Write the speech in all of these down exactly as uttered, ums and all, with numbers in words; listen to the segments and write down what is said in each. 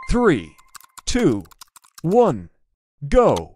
Three, two, one, go!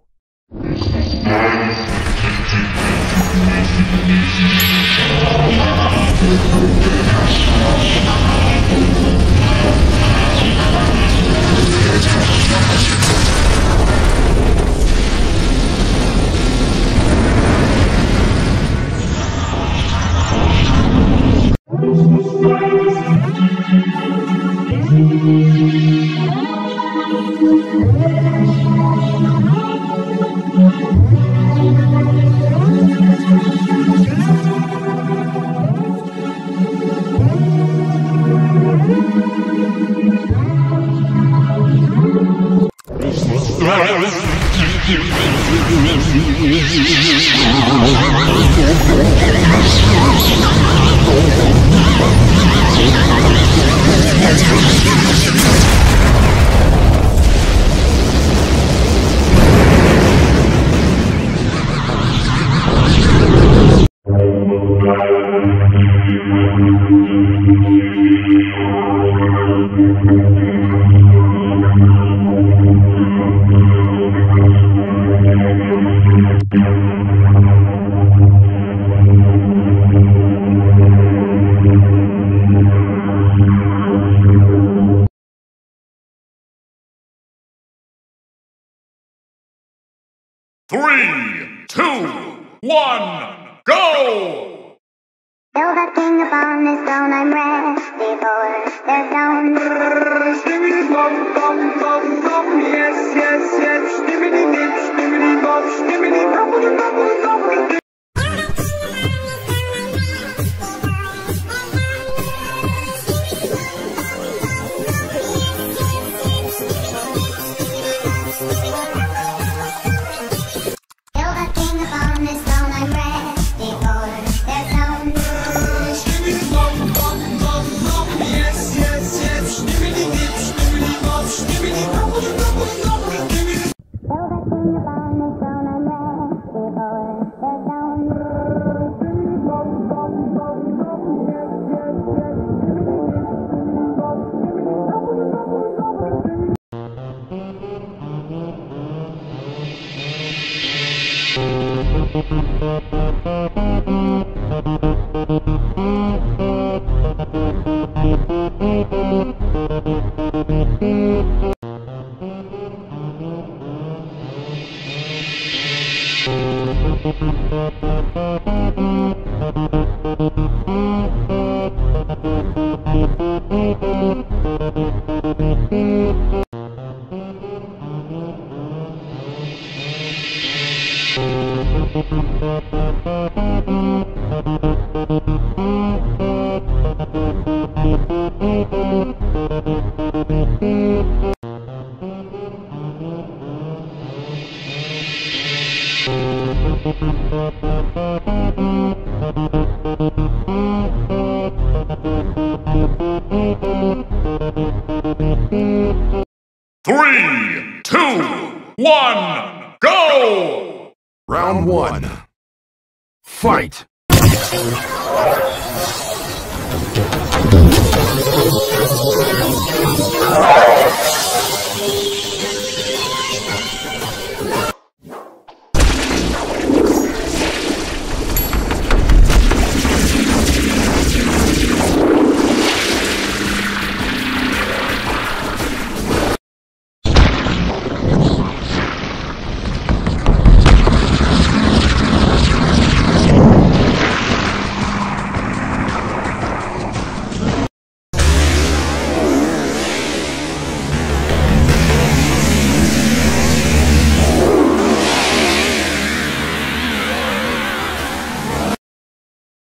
Three, two, one, go! Build a king upon his throne, I'm ready for their throne. Skibidi bop, bop, bop, bop, yes, yes, yes. Skibidi dip, skibidi bop, skibidi bop, bop, bop, bop. Three, two, one, go! Round one. Fight! Oh,